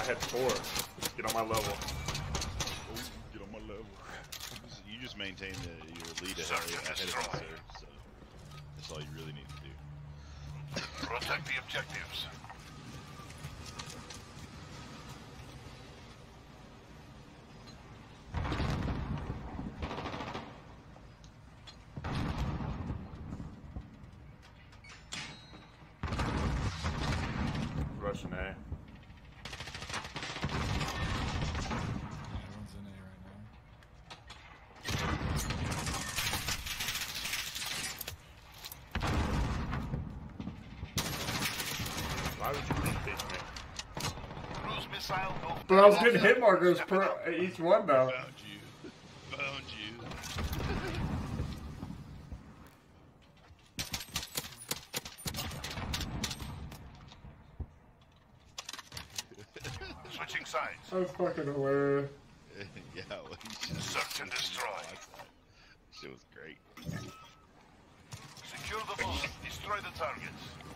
I had 4. Get on my level. Oh, get on my level. You just maintain your lead ahead of him, sir. So that's all you really need to do. Protect the objectives. Russian A. Everyone's in A right now. Why would you beat me? Cruise missile. But I was getting hit markers per each one though. Found you. Found you. Switching sides. That was fucking hilarious. Yeah, well, Search and destroy. Shit was great. Secure the bomb. Destroy the targets.